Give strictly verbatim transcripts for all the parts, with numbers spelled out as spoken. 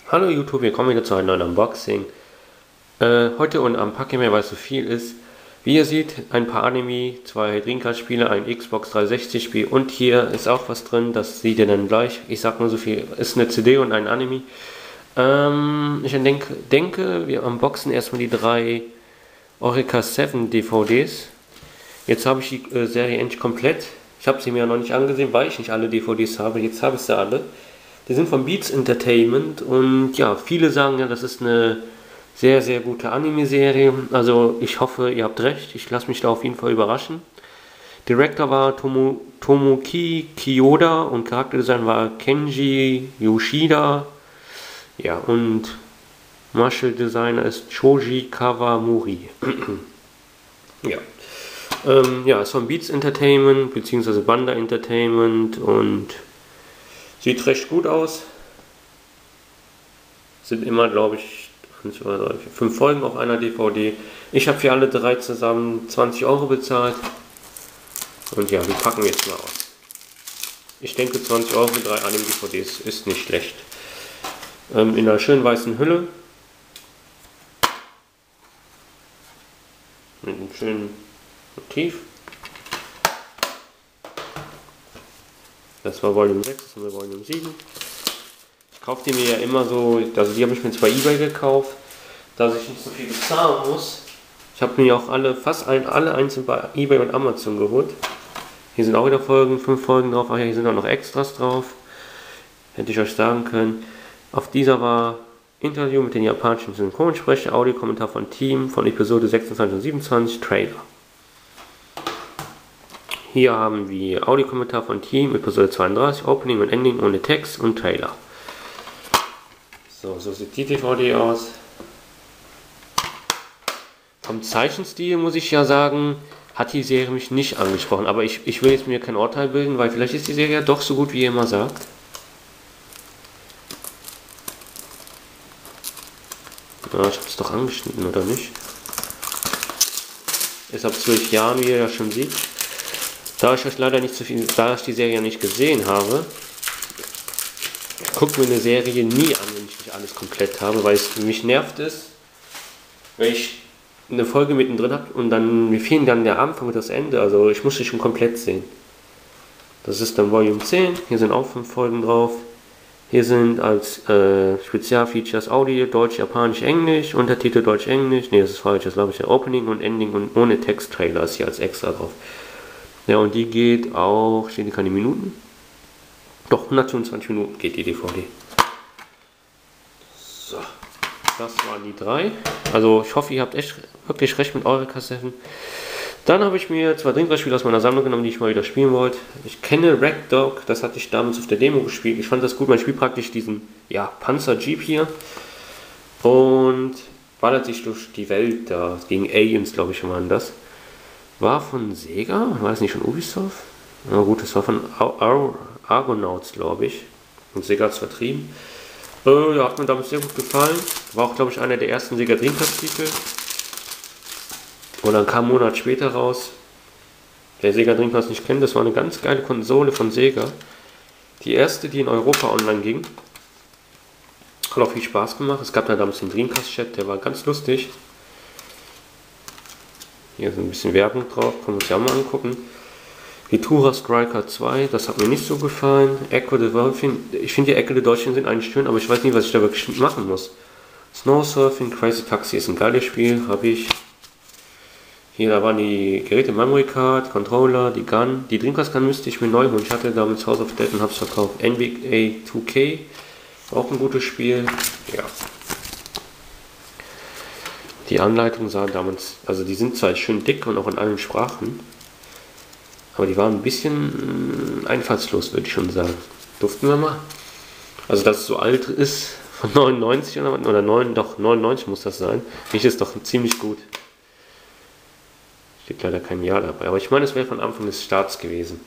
Hallo YouTube, wir kommen wieder zu einem neuen Unboxing. Äh, heute unpacke ich mir, weil es so viel ist. Wie ihr seht, ein paar Anime, zwei Dreamcast-Spiele, ein Xbox dreihundertsechzig-Spiel und hier ist auch was drin, das seht ihr dann gleich. Ich sag nur so viel, ist eine C D und ein Anime. Ähm, ich denke, denke, wir unboxen erstmal die drei Eureka sieben D V Ds. Jetzt habe ich die äh, Serie endlich komplett. Ich habe sie mir ja noch nicht angesehen, weil ich nicht alle D V Ds habe. Jetzt habe ich sie alle. Die sind von Beats Entertainment und ja, viele sagen ja, das ist eine sehr, sehr gute Anime-Serie. Also ich hoffe, ihr habt recht. Ich lasse mich da auf jeden Fall überraschen. Director war Tomo, Tomoki Kiyoda und Charakterdesign war Kenji Yoshida. Ja, und Martial Designer ist Shoji Kawamori. ja. Ähm, ja, es ist von Beats Entertainment bzw. Banda Entertainment und sieht recht gut aus. Sind immer, glaube ich, eins, zwei, drei, vier, fünf Folgen auf einer D V D. Ich habe für alle drei zusammen zwanzig Euro bezahlt. Und ja, die packen wir jetzt mal aus. Ich denke, zwanzig Euro für drei Anime-D V Ds ist nicht schlecht. Ähm, in einer schönen weißen Hülle. Mit einem schönen Motiv. Das war Volume sechs, das haben wir Volume sieben. Ich kaufe die mir ja immer so, also die habe ich mir zwar eBay gekauft, dass ich nicht so viel bezahlen muss. Ich habe mir auch alle, fast ein, alle einzeln bei eBay und Amazon geholt. Hier sind auch wieder Folgen, fünf Folgen drauf, ach ja, hier sind auch noch Extras drauf. Hätte ich euch sagen können. Auf dieser war Interview mit den japanischen Synchronsprecher, Audiokommentar von Team von Episode sechsundzwanzig und siebenundzwanzig, Trailer. Hier haben wir Audiokommentar von Team, Episode zweiunddreißig, Opening und Ending ohne Text und Trailer. So, so sieht die D V D aus. Vom Zeichenstil muss ich ja sagen, hat die Serie mich nicht angesprochen. Aber ich, ich will jetzt mir kein Urteil bilden, weil vielleicht ist die Serie ja doch so gut, wie ihr immer sagt. Ja, ich habe es doch angeschnitten, oder nicht? Ist ab zwölf Jahren, wie ihr ja schon seht. Da ich euch leider nicht so viel, da ich die Serie nicht gesehen habe, ich gucke mir eine Serie nie an, wenn ich nicht alles komplett habe, weil es mich nervt ist, wenn ich eine Folge mittendrin habe und dann mir fehlen dann der Anfang und das Ende, also ich muss sie schon komplett sehen. Das ist dann Volume zehn, hier sind auch fünf Folgen drauf. Hier sind als äh, Spezialfeatures Audio, Deutsch, Japanisch, Englisch, Untertitel Deutsch, Englisch, ne, das ist falsch, das glaube ich ja Opening und Ending und ohne Text-Trailer ist hier als extra drauf. Ja, und die geht auch, stehen die keine Minuten? Doch, hundertfünfundzwanzig Minuten geht die D V D. So, das waren die drei. Also ich hoffe, ihr habt echt wirklich recht mit Eureka sieben. Dann habe ich mir zwei Dreamcast-Spiele aus meiner Sammlung genommen, die ich mal wieder spielen wollte. Ich kenne Ragdoll, das hatte ich damals auf der Demo gespielt. Ich fand das gut, man spielt praktisch diesen ja, Panzer-Jeep hier. Und ballert sich durch die Welt da, gegen Aliens, glaube ich, waren das. War von Sega, war das nicht von Ubisoft? Na gut, das war von Ar Ar Argonauts, glaube ich. Und Sega hat es vertrieben. Äh, ja, hat mir damals sehr gut gefallen. War auch, glaube ich, einer der ersten Sega Dreamcast-Titel. Und dann kam einen Monat später raus. Wer Sega Dreamcast nicht kennt, das war eine ganz geile Konsole von Sega. Die erste, die in Europa online ging. Hat auch viel Spaß gemacht. Es gab da damals den Dreamcast-Chat, der war ganz lustig. Hier ist ein bisschen Werbung drauf, können wir uns ja mal angucken. Vitura Striker zwei, das hat mir nicht so gefallen. Echo the Dolphin, ich finde die Echo the Dolphin sind eigentlich schön, aber ich weiß nicht, was ich da wirklich machen muss. Snow Surfing, Crazy Taxi ist ein geiles Spiel, habe ich. Hier, da waren die Geräte, Memory Card, Controller, die Gun. Die Dreamcast Gun müsste ich mir neu holen. Ich hatte damals House of Dead und habe es verkauft. N B A zwei K, auch ein gutes Spiel. Ja. Die Anleitungen sahen damals, also die sind zwar schön dick und auch in allen Sprachen, aber die waren ein bisschen einfallslos, würde ich schon sagen. Durften wir mal? Also, dass es so alt ist, von neunundneunzig oder, oder neun, doch neunundneunzig muss das sein. Ich ist doch ziemlich gut. Steht leider kein Jahr dabei, aber ich meine, es wäre von Anfang des Starts gewesen.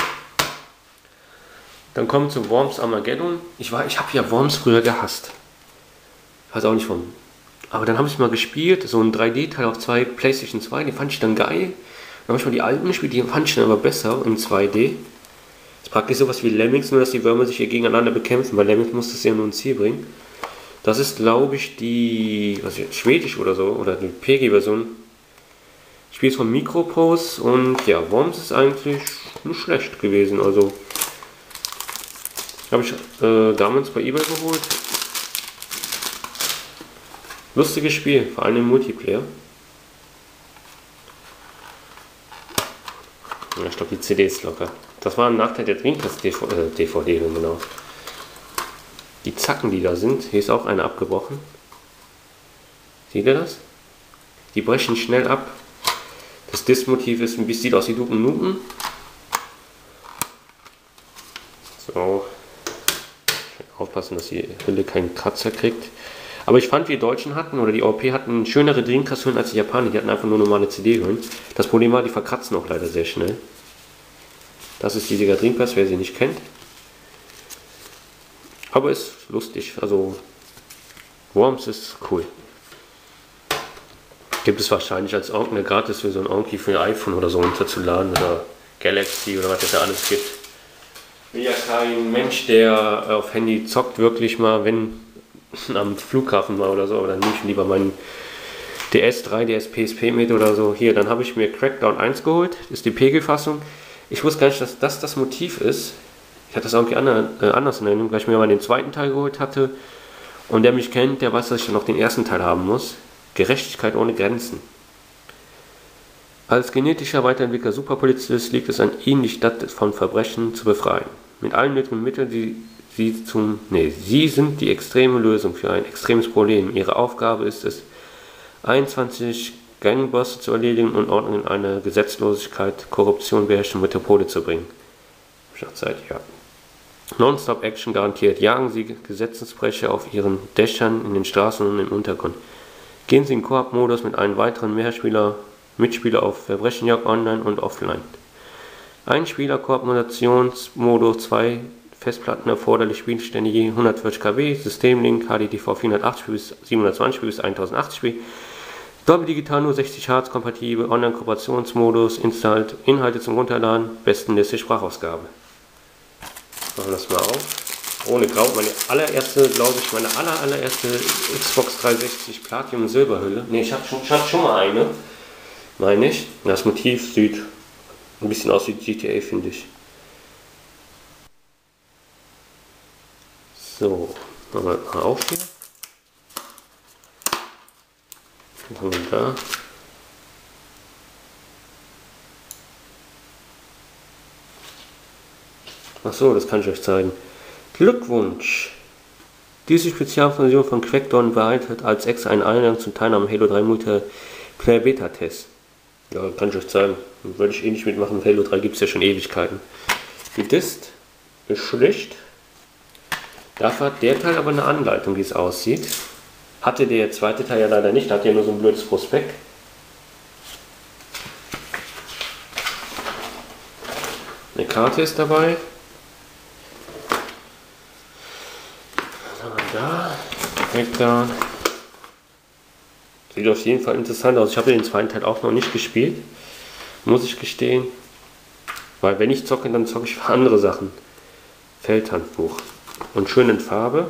Dann kommen wir zu Worms Armageddon. Ich, war, ich habe ja Worms früher gehasst. Ich weiß auch nicht warum. Aber dann habe ich mal gespielt, so ein drei D-Teil auf zwei PlayStation zwei, den fand ich dann geil. Dann habe ich mal die alten gespielt, die fand ich dann aber besser im zwei D. Das ist praktisch sowas wie Lemmings, nur dass die Würmer sich hier gegeneinander bekämpfen, weil Lemmings muss das ja nur ein Ziel bringen. Das ist, glaube ich, die, was ist jetzt, Schwedisch oder so, oder die P G-Version. Spiel ist von Microprose und ja, Worms ist eigentlich nicht schlecht gewesen. Also, habe ich äh, damals bei eBay geholt. Lustiges Spiel, vor allem im Multiplayer. Ja, ich glaube, die C D ist locker. Das war ein Nachteil der Dreamcast-D V D, genau. Die Zacken, die da sind, hier ist auch eine abgebrochen. Seht ihr das? Die brechen schnell ab. Das Diskmotiv ist ein bisschen, sieht aus wie Duken Nuken. So. Aufpassen, dass die Hülle keinen Kratzer kriegt. Aber ich fand, wir Deutschen hatten, oder die Europäer hatten schönere Dreamcast-Hüllen als die Japaner. Die hatten einfach nur normale C D-Hüllen. Das Problem war, die verkratzen auch leider sehr schnell. Das ist die Sega Dreamcast, wer sie nicht kennt. Aber ist lustig, also Worms ist cool. Gibt es wahrscheinlich als irgendeine gratis für so ein Onky für ein iPhone oder so runterzuladen oder Galaxy oder was es da alles gibt. Ich bin ja kein Mensch, der auf Handy zockt wirklich mal, wenn am Flughafen mal oder so, aber dann nehme ich lieber meinen D S drei, D S P S P mit oder so. Hier, dann habe ich mir Crackdown eins geholt, das ist die P G-Fassung. Ich wusste gar nicht, dass das das Motiv ist. Ich hatte das irgendwie anders, äh, anders in Erinnerung, weil ich mir mal den zweiten Teil geholt hatte. Und der mich kennt, der weiß, dass ich dann noch den ersten Teil haben muss. Gerechtigkeit ohne Grenzen. Als genetischer Weiterentwickler Superpolizist liegt es an ihnen, die Stadt von Verbrechen zu befreien. Mit allen nötigen Mitteln, die sie zum... Nee, sie sind die extreme Lösung für ein extremes Problem. Ihre Aufgabe ist es, einundzwanzig Gangbosse zu erledigen und Ordnung in eine Gesetzlosigkeit, Korruption, beherrschende Metropole zu bringen. Zeit, ja. Non-Stop-Action garantiert. Jagen Sie Gesetzesbrecher auf Ihren Dächern, in den Straßen und im Untergrund. Gehen Sie in Koop-Modus mit einem weiteren Mehrspieler, Mitspieler auf Verbrechenjagd online und offline. Ein Spieler Koop-Modationsmodus, zwei Festplatten erforderlich, Spielstände je hundertvierzig Kilobyte, Systemlink, H D T V vierhundertachtzig bis siebenhundertzwanzig bis tausendachtzig, Dolby Digital nur sechzig Hertz kompatibel, Online-Kooperationsmodus, Inhalte zum Runterladen, bestenliste Sprachausgabe. Machen wir das mal auf. Ohne Grau, meine allererste, glaube ich, meine aller, allererste Xbox dreihundertsechzig Platinum Silberhülle. Ne, ich hatte schon, ich hatte schon mal eine, meine ich. Das Motiv sieht ein bisschen aus wie G T A, finde ich. So, machen wir mal auf hier. Was haben wir da? Achso, das kann ich euch zeigen. Glückwunsch! Diese Spezialversion von Crackdown behaltet als extra einen Eingang zum Teilnahme am Halo drei Multiplayer Beta Test. Ja, kann ich euch zeigen. Würde ich eh nicht mitmachen. Halo drei gibt es ja schon Ewigkeiten. Die Dist ist schlicht. Dafür hat der Teil aber eine Anleitung, wie es aussieht. Hatte der zweite Teil ja leider nicht. Hat ja nur so ein blödes Prospekt. Eine Karte ist dabei. Da, direkt da. Sieht auf jeden Fall interessant aus. Ich habe den zweiten Teil auch noch nicht gespielt, muss ich gestehen. Weil wenn ich zocke, dann zocke ich für andere Sachen. Feldhandbuch. Und schön in Farbe.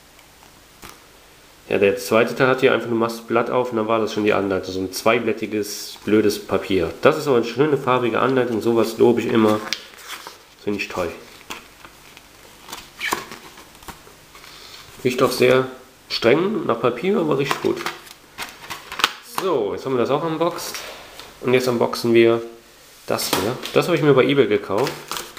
Ja, der zweite Teil hat hier einfach, du machst das Blatt auf und dann war das schon die Anleitung. So ein zweiblättiges, blödes Papier. Das ist aber eine schöne farbige Anleitung. Sowas lobe ich immer. Finde ich toll. Riecht doch sehr streng nach Papier, aber riecht gut. So, jetzt haben wir das auch unboxed. Und jetzt unboxen wir das hier. Das habe ich mir bei eBay gekauft.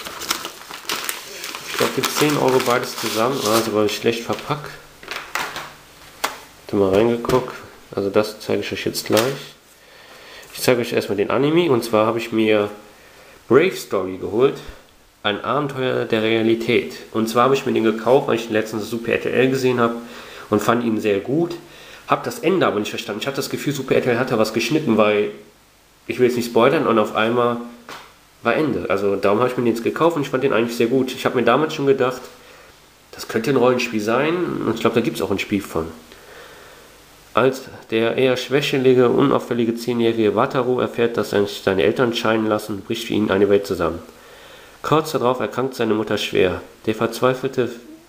Ich glaube, für zehn Euro beides zusammen. Also aber schlecht verpackt. Ich habe mal reingeguckt. Also das zeige ich euch jetzt gleich. Ich zeige euch erstmal den Anime. Und zwar habe ich mir Brave Story geholt. Ein Abenteuer der Realität. Und zwar habe ich mir den gekauft, weil ich den letztens Super R T L gesehen habe und fand ihn sehr gut. Habe das Ende aber nicht verstanden. Ich hatte das Gefühl, Super R T L hat da was geschnitten, weil ich will jetzt nicht spoilern und auf einmal war Ende. Also darum habe ich mir den jetzt gekauft und ich fand den eigentlich sehr gut. Ich habe mir damals schon gedacht, das könnte ein Rollenspiel sein und ich glaube, da gibt es auch ein Spiel von. Als der eher schwächelige, unauffällige zehnjährige Wataru erfährt, dass sich seine Eltern scheiden lassen, bricht für ihn eine Welt zusammen. Kurz darauf erkrankt seine Mutter schwer. Der verzweifelte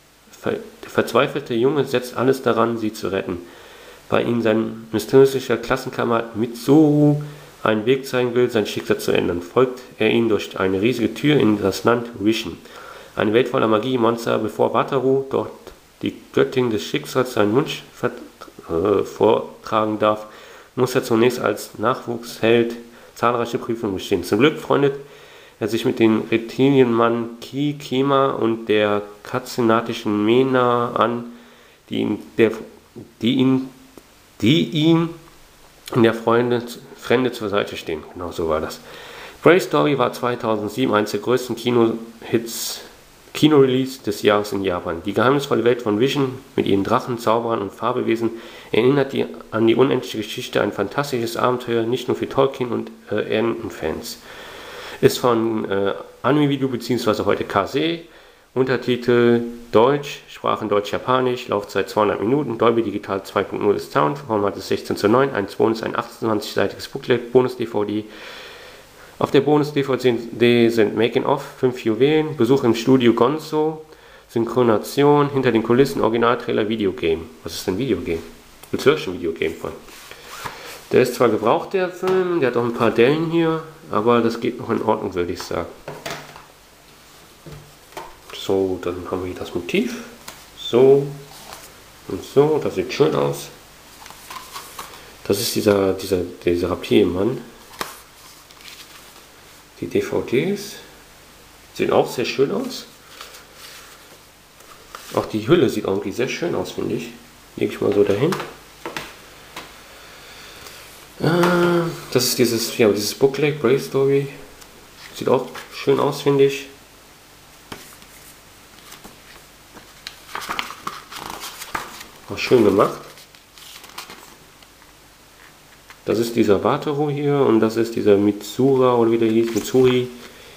Der verzweifelte Junge setzt alles daran, sie zu retten, weil ihm sein mysteriöser Klassenkamerad Mitsuru einen Weg zeigen will, sein Schicksal zu ändern. Folgt er ihm durch eine riesige Tür in das Land Vision, eine Welt voller Magie, Monster, bevor Wataru, dort die Göttin des Schicksals, seinen Wunsch äh, vortragen darf, muss er zunächst als Nachwuchsheld zahlreiche Prüfungen bestehen. Zum Glück freundet er sich mit dem Reptilienmann Ki Kema und der katzenatischen Mena an, die ihn, der, die ihn, die ihn in der Freunde, Fremde zur Seite stehen. Genau so war das. Brave Story war zweitausendsieben eines der größten Kino-Hits, Kino-Release des Jahres in Japan. Die geheimnisvolle Welt von Vision mit ihren Drachen, Zauberern und Fabelwesen erinnert die, an die unendliche Geschichte, ein fantastisches Abenteuer, nicht nur für Tolkien und äh, Enten-Fans. Ist von äh, Anime-Video bzw. heute K C, Untertitel Deutsch, Sprachen Deutsch-Japanisch, Laufzeit zweihundert Minuten, Dolby Digital zwei Punkt null ist Sound, Format ist sechzehn zu neun, ein Bonus, ein achtundzwanzig-seitiges Booklet, Bonus-D V D. Auf der Bonus-D V D sind Making-of, fünf Juwelen, Besuch im Studio Gonzo, Synchronisation, hinter den Kulissen, Originaltrailer, Videogame. Was ist denn Videogame? Willst du ja schon Videogame von? Der ist zwar gebraucht, der Film, der hat auch ein paar Dellen hier, aber das geht noch in Ordnung, würde ich sagen. So, dann haben wir hier das Motiv. So und so, das sieht schön aus. Das ist dieser, dieser, dieser Reptilienmann. Die D V Ds sehen auch sehr schön aus. Auch die Hülle sieht irgendwie sehr schön aus, finde ich. Lege ich mal so dahin. Das ist dieses, ja, dieses Booklet, Brave Story. Sieht auch schön aus, finde ich. Auch schön gemacht. Das ist dieser Wataru hier und das ist dieser Mitsura oder wie der hieß, Mitsuri.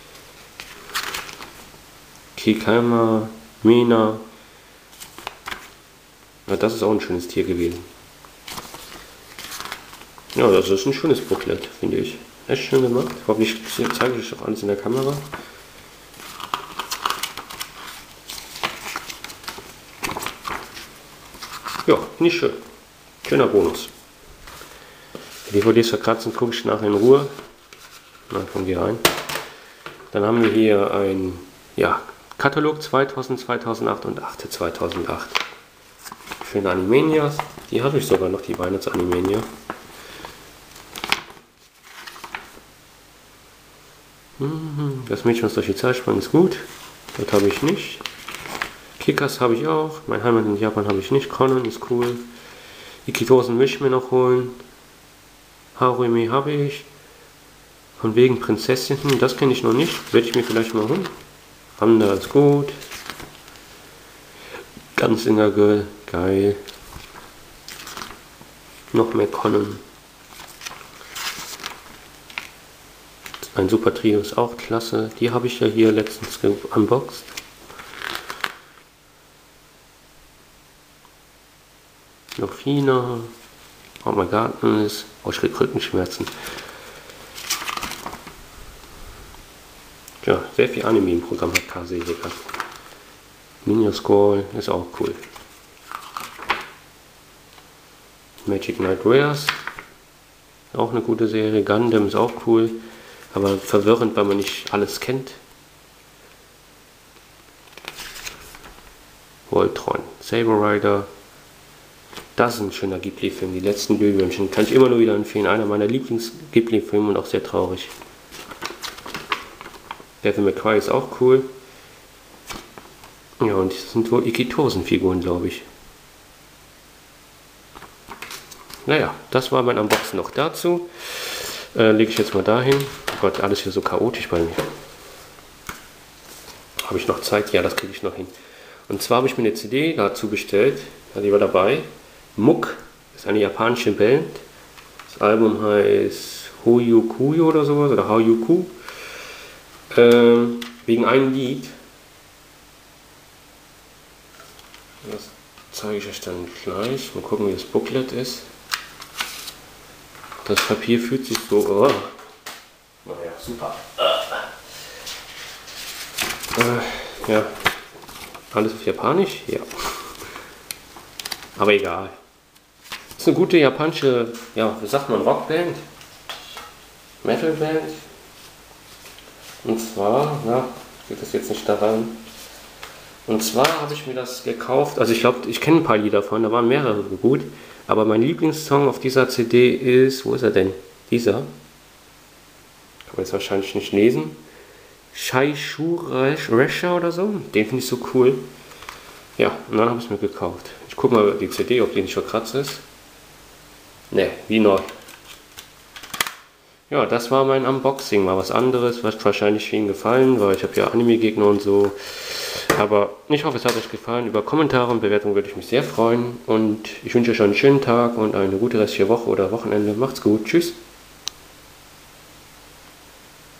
Kikama, Mena. Ja, das ist auch ein schönes Tier gewesen. Ja, das ist ein schönes Booklet, finde ich. Echt schön gemacht. Hoffentlich zeige ich euch auch alles in der Kamera. Ja, nicht schön. Schöner Bonus. Die D V Ds verkratzen, gucke ich nachher in Ruhe. Dann kommen wir rein. Dann haben wir hier ein ja, Katalog zweitausend, zweitausendacht und achte zweitausendacht. Schöne Animanias. Die habe ich sogar noch, die Weihnachts-Animania. Das Mädchen, was durch die Zeit sprang, ist gut. Das habe ich nicht. Kickers habe ich auch. Mein Heimat in Japan habe ich nicht. Conan ist cool. Ikitosen will ich mir noch holen. Harumi habe ich. Von wegen Prinzessinnen, das kenne ich noch nicht. Werde ich mir vielleicht mal holen. Amda ist gut. Ganz Inner Girl, geil. Noch mehr Conan. Ein Super Trio ist auch klasse. Die habe ich ja hier letztens unboxed. Noch Fina. Oh mein Garten ist. Oh, ich krieg Rückenschmerzen. Ja, sehr viel Anime im Programm hat K C hier gehabt. Ninja Scroll ist auch cool. Magic Knight Rares. Auch eine gute Serie. Gundam ist auch cool. Aber verwirrend, weil man nicht alles kennt. Voltron, Saber Rider. Das ist ein schöner Ghibli-Film. Die letzten Glühwürmchen kann ich immer nur wieder empfehlen. Einer meiner Lieblings-Ghibli-Filme und auch sehr traurig. Devil May Cry ist auch cool. Ja, und das sind wohl Ikitosen-Figuren, glaube ich. Naja, das war mein Unboxing noch dazu. Äh, lege ich jetzt mal dahin. Oh Gott, alles hier so chaotisch bei mir. Habe ich noch Zeit? Ja, das kriege ich noch hin. Und zwar habe ich mir eine C D dazu bestellt. Ja, die war dabei. Muck ist eine japanische Band. Das Album heißt Hoyukuyo oder sowas. Oder Hoyuku. Ähm, wegen einem Lied. Das zeige ich euch dann gleich. Mal gucken, wie das Booklet ist. Das Papier fühlt sich so... Oh. Naja, super. Äh, ja. Alles auf Japanisch? Ja. Aber egal. Das ist eine gute japanische, ja, wie sagt man, Rockband? Metalband? Und zwar, na, geht das jetzt nicht da rein. Und zwar habe ich mir das gekauft, also ich glaube, ich kenne ein paar Lieder davon, da waren mehrere gut. Aber mein Lieblingssong auf dieser C D ist, wo ist er denn? Dieser. Kann man jetzt wahrscheinlich nicht lesen. Shaishuresha oder so. Den finde ich so cool. Ja, und dann habe ich es mir gekauft. Ich gucke mal die C D, ob die nicht verkratzt ist. Ne, wie neu. Ja, das war mein Unboxing. Mal was anderes, was wahrscheinlich vielen gefallen, weil ich habe ja Anime-Gegner und so. Aber ich hoffe, es hat euch gefallen. Über Kommentare und Bewertungen würde ich mich sehr freuen. Und ich wünsche euch einen schönen Tag und eine gute restliche Woche oder Wochenende. Macht's gut. Tschüss.